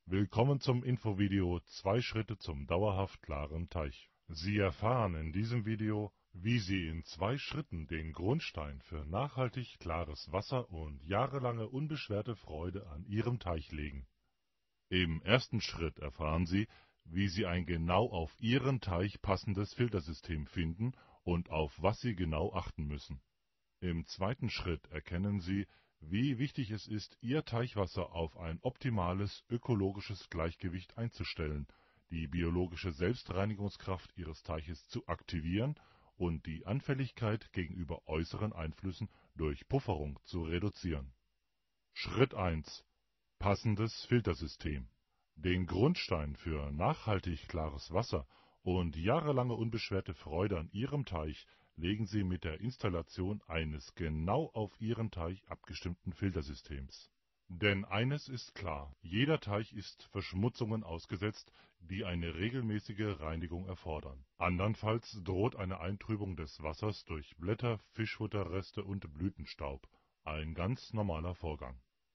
Willkommen zum Infovideo 2 Schritte zum dauerhaft klaren Teich. Sie erfahren in diesem Video, wie Sie in 2 Schritten den Grundstein für nachhaltig klares Wasser und jahrelange unbeschwerte Freude an Ihrem Teich legen. Im ersten Schritt erfahren Sie, wie Sie ein genau auf Ihren Teich passendes Filtersystem finden und auf was Sie genau achten müssen. Im zweiten Schritt erkennen Sie, wie wichtig es ist, Ihr Teichwasser auf ein optimales ökologisches Gleichgewicht einzustellen, die biologische Selbstreinigungskraft Ihres Teiches zu aktivieren und die Anfälligkeit gegenüber äußeren Einflüssen durch Pufferung zu reduzieren. Schritt 1: Passendes Filtersystem. Den Grundstein für nachhaltig klares Wasser und jahrelange unbeschwerte Freude an Ihrem Teich legen Sie mit der Installation eines genau auf Ihren Teich abgestimmten Filtersystems. Denn eines ist klar: Jeder Teich ist Verschmutzungen ausgesetzt, die eine regelmäßige Reinigung erfordern. Andernfalls droht eine Eintrübung des Wassers durch Blätter, Fischfutterreste und Blütenstaub, ein ganz normaler Vorgang.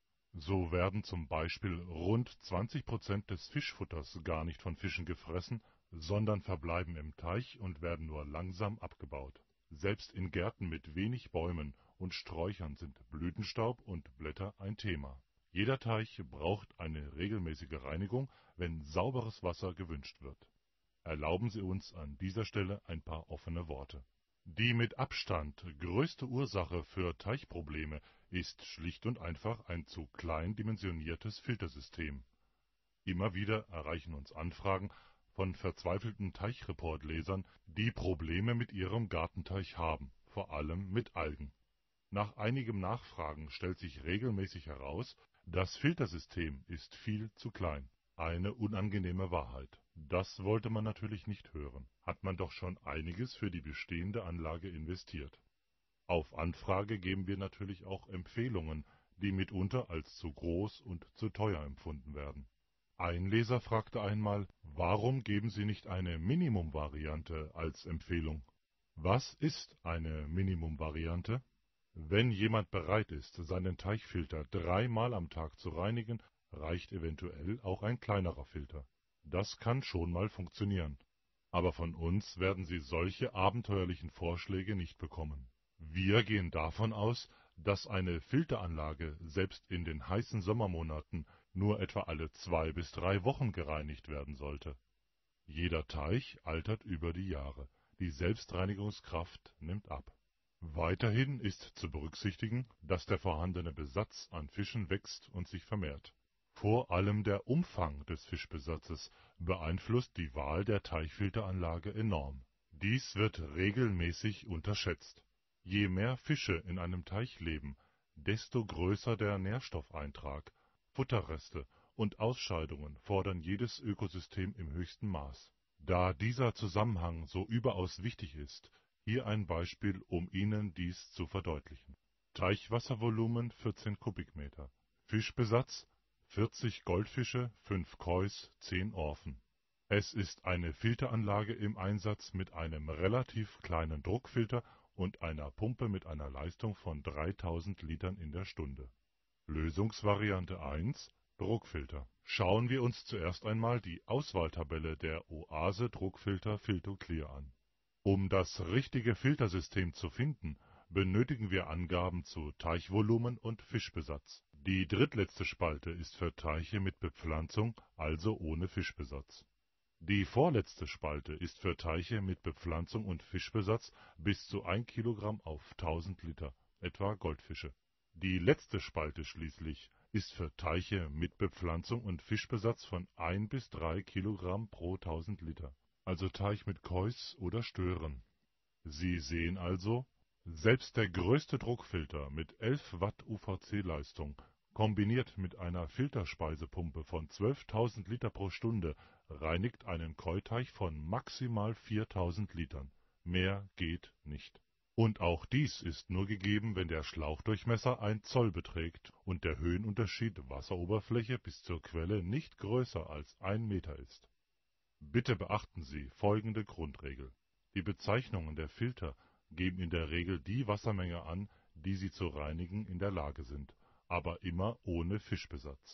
So werden zum Beispiel rund 20% des Fischfutters gar nicht von Fischen gefressen, sondern verbleiben im Teich und werden nur langsam abgebaut. Selbst in Gärten mit wenig Bäumen und Sträuchern sind Blütenstaub und Blätter ein Thema. Jeder Teich braucht eine regelmäßige Reinigung, wenn sauberes Wasser gewünscht wird. Erlauben Sie uns an dieser Stelle ein paar offene Worte. Die mit Abstand größte Ursache für Teichprobleme ist schlicht und einfach ein zu klein dimensioniertes Filtersystem. Immer wieder erreichen uns Anfragen von verzweifelten Teichreport-Lesern, die Probleme mit ihrem Gartenteich haben, vor allem mit Algen. Nach einigem Nachfragen stellt sich regelmäßig heraus, das Filtersystem ist viel zu klein. Eine unangenehme Wahrheit. Das wollte man natürlich nicht hören. Hat man doch schon einiges für die bestehende Anlage investiert. Auf Anfrage geben wir natürlich auch Empfehlungen, die mitunter als zu groß und zu teuer empfunden werden. Ein Leser fragte einmal, warum geben Sie nicht eine Minimum-Variante als Empfehlung? Was ist eine Minimum-Variante? Wenn jemand bereit ist, seinen Teichfilter 3-mal am Tag zu reinigen, reicht eventuell auch ein kleinerer Filter. Das kann schon mal funktionieren. Aber von uns werden Sie solche abenteuerlichen Vorschläge nicht bekommen. Wir gehen davon aus, dass eine Filteranlage selbst in den heißen Sommermonaten nur etwa alle 2 bis 3 Wochen gereinigt werden sollte. Jeder Teich altert über die Jahre. Die Selbstreinigungskraft nimmt ab. Weiterhin ist zu berücksichtigen, dass der vorhandene Besatz an Fischen wächst und sich vermehrt. Vor allem der Umfang des Fischbesatzes beeinflusst die Wahl der Teichfilteranlage enorm. Dies wird regelmäßig unterschätzt. Je mehr Fische in einem Teich leben, desto größer der Nährstoffeintrag. Futterreste und Ausscheidungen fordern jedes Ökosystem im höchsten Maß. Da dieser Zusammenhang so überaus wichtig ist, hier ein Beispiel, um Ihnen dies zu verdeutlichen. Teichwasservolumen 14 Kubikmeter. Fischbesatz 40 Goldfische, 5 Kois, 10 Orphen. Es ist eine Filteranlage im Einsatz mit einem relativ kleinen Druckfilter und einer Pumpe mit einer Leistung von 3000 Litern in der Stunde. Lösungsvariante 1: Druckfilter. Schauen wir uns zuerst einmal die Auswahltabelle der Oase Druckfilter Filtoclear an. Um das richtige Filtersystem zu finden, benötigen wir Angaben zu Teichvolumen und Fischbesatz. Die drittletzte Spalte ist für Teiche mit Bepflanzung, also ohne Fischbesatz. Die vorletzte Spalte ist für Teiche mit Bepflanzung und Fischbesatz bis zu 1 Kilogramm auf 1000 Liter, etwa Goldfische. Die letzte Spalte schließlich ist für Teiche mit Bepflanzung und Fischbesatz von 1 bis 3 Kilogramm pro 1000 Liter, also Teich mit Kois oder Stören. Sie sehen also, selbst der größte Druckfilter mit 11 Watt UVC-Leistung, kombiniert mit einer Filterspeisepumpe von 12.000 Liter pro Stunde, reinigt einen Koi-Teich von maximal 4.000 Litern. Mehr geht nicht. Und auch dies ist nur gegeben, wenn der Schlauchdurchmesser 1 Zoll beträgt und der Höhenunterschied Wasseroberfläche bis zur Quelle nicht größer als 1 Meter ist. Bitte beachten Sie folgende Grundregel. Die Bezeichnungen der Filter geben in der Regel die Wassermenge an, die sie zu reinigen in der Lage sind, aber immer ohne Fischbesatz.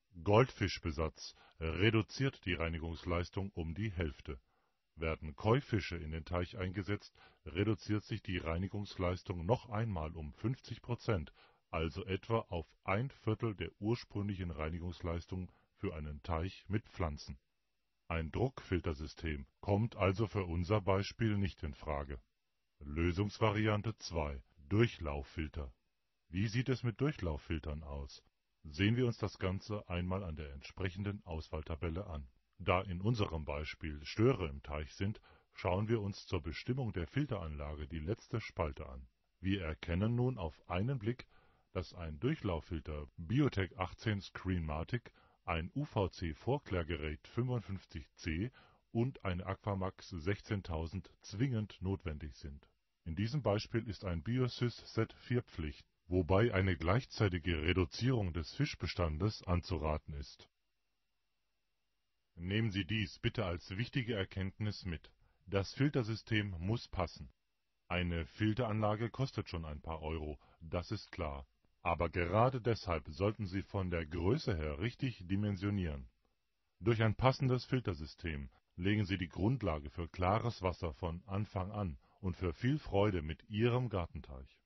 Goldfischbesatz reduziert die Reinigungsleistung um die Hälfte. Werden Koi-Fische in den Teich eingesetzt, reduziert sich die Reinigungsleistung noch einmal um 50%, also etwa auf ein Viertel der ursprünglichen Reinigungsleistung für einen Teich mit Pflanzen. Ein Druckfiltersystem kommt also für unser Beispiel nicht in Frage. Lösungsvariante 2: Durchlauffilter. Wie sieht es mit Durchlauffiltern aus? Sehen wir uns das Ganze einmal an der entsprechenden Auswahltabelle an. Da in unserem Beispiel Störe im Teich sind, schauen wir uns zur Bestimmung der Filteranlage die letzte Spalte an. Wir erkennen nun auf einen Blick, dass ein Durchlauffilter Biotech 18 Screenmatic, ein UVC-Vorklärgerät 55C und eine Aquamax 16000 zwingend notwendig sind. In diesem Beispiel ist ein Biosys Set 4 Pflicht, wobei eine gleichzeitige Reduzierung des Fischbestandes anzuraten ist. Nehmen Sie dies bitte als wichtige Erkenntnis mit. Das Filtersystem muss passen. Eine Filteranlage kostet schon ein paar Euro, das ist klar. Aber gerade deshalb sollten Sie von der Größe her richtig dimensionieren. Durch ein passendes Filtersystem legen Sie die Grundlage für klares Wasser von Anfang an und für viel Freude mit Ihrem Gartenteich.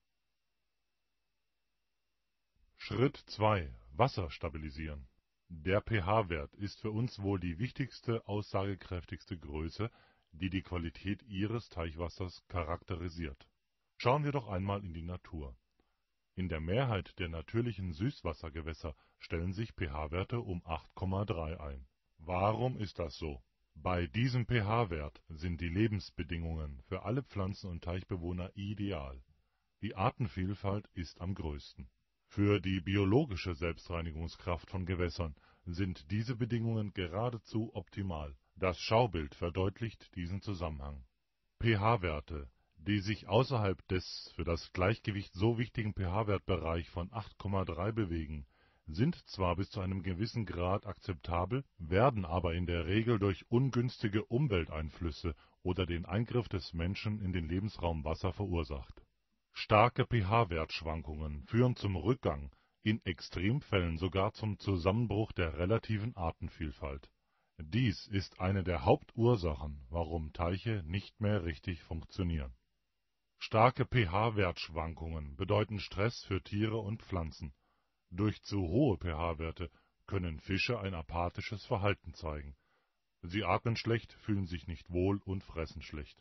Schritt 2: Wasser stabilisieren. Der pH-Wert ist für uns wohl die wichtigste, aussagekräftigste Größe, die die Qualität Ihres Teichwassers charakterisiert. Schauen wir doch einmal in die Natur. In der Mehrheit der natürlichen Süßwassergewässer stellen sich pH-Werte um 8,3 ein. Warum ist das so? Bei diesem pH-Wert sind die Lebensbedingungen für alle Pflanzen- und Teichbewohner ideal. Die Artenvielfalt ist am größten. Für die biologische Selbstreinigungskraft von Gewässern sind diese Bedingungen geradezu optimal. Das Schaubild verdeutlicht diesen Zusammenhang. pH-Werte, die sich außerhalb des für das Gleichgewicht so wichtigen pH-Wertbereich von 8,3 bewegen, sind zwar bis zu einem gewissen Grad akzeptabel, werden aber in der Regel durch ungünstige Umwelteinflüsse oder den Eingriff des Menschen in den Lebensraum Wasser verursacht. Starke pH-Wertschwankungen führen zum Rückgang, in Extremfällen sogar zum Zusammenbruch der relativen Artenvielfalt. Dies ist eine der Hauptursachen, warum Teiche nicht mehr richtig funktionieren. Starke pH-Wertschwankungen bedeuten Stress für Tiere und Pflanzen. Durch zu hohe pH-Werte können Fische ein apathisches Verhalten zeigen. Sie atmen schlecht, fühlen sich nicht wohl und fressen schlecht.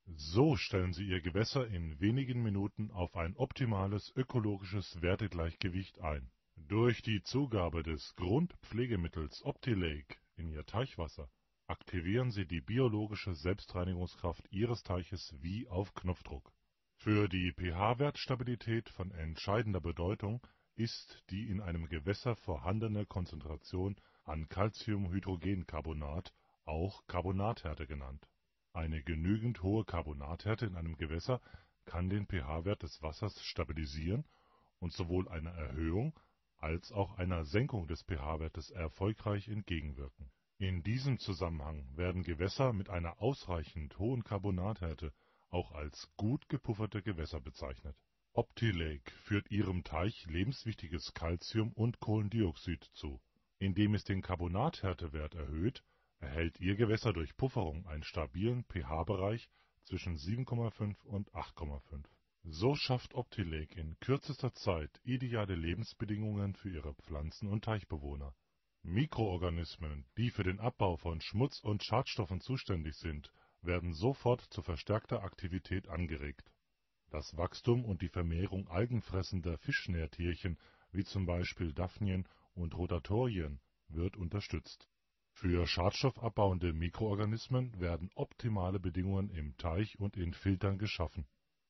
So stellen Sie Ihr Gewässer in wenigen Minuten auf ein optimales ökologisches Wertegleichgewicht ein. Durch die Zugabe des Grundpflegemittels Optilake in Ihr Teichwasser aktivieren Sie die biologische Selbstreinigungskraft Ihres Teiches wie auf Knopfdruck. Für die pH-Wertstabilität von entscheidender Bedeutung ist die in einem Gewässer vorhandene Konzentration an Calciumhydrogencarbonat, auch Carbonathärte genannt. Eine genügend hohe Carbonathärte in einem Gewässer kann den pH-Wert des Wassers stabilisieren und sowohl einer Erhöhung als auch einer Senkung des pH-Wertes erfolgreich entgegenwirken. In diesem Zusammenhang werden Gewässer mit einer ausreichend hohen Carbonathärte auch als gut gepufferte Gewässer bezeichnet. Optilake führt Ihrem Teich lebenswichtiges Calcium und Kohlendioxid zu. Indem es den Carbonathärtewert erhöht, erhält Ihr Gewässer durch Pufferung einen stabilen pH-Bereich zwischen 7,5 und 8,5. So schafft Optilake in kürzester Zeit ideale Lebensbedingungen für Ihre Pflanzen- und Teichbewohner. Mikroorganismen, die für den Abbau von Schmutz und Schadstoffen zuständig sind, werden sofort zu verstärkter Aktivität angeregt. Das Wachstum und die Vermehrung algenfressender Fischnährtierchen, wie zum Beispiel Daphnien und Rotatorien, wird unterstützt. Für schadstoffabbauende Mikroorganismen werden optimale Bedingungen im Teich und in Filtern geschaffen.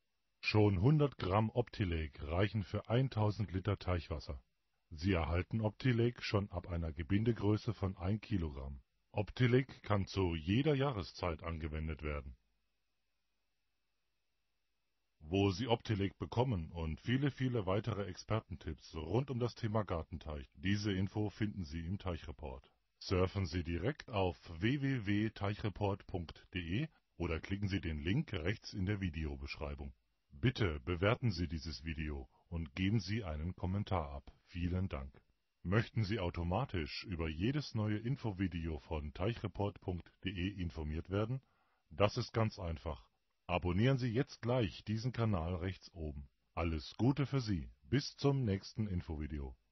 Schon 100 Gramm Optilake reichen für 1000 Liter Teichwasser. Sie erhalten Optilake schon ab einer Gebindegröße von 1 Kilogramm. Optilake kann zu jeder Jahreszeit angewendet werden. Wo Sie Optilake bekommen und viele weitere Expertentipps rund um das Thema Gartenteich. Diese Info finden Sie im Teichreport. Surfen Sie direkt auf www.teichreport.de oder klicken Sie den Link rechts in der Videobeschreibung. Bitte bewerten Sie dieses Video und geben Sie einen Kommentar ab. Vielen Dank. Möchten Sie automatisch über jedes neue Infovideo von Teichreport.de informiert werden? Das ist ganz einfach. Abonnieren Sie jetzt gleich diesen Kanal rechts oben. Alles Gute für Sie. Bis zum nächsten Infovideo.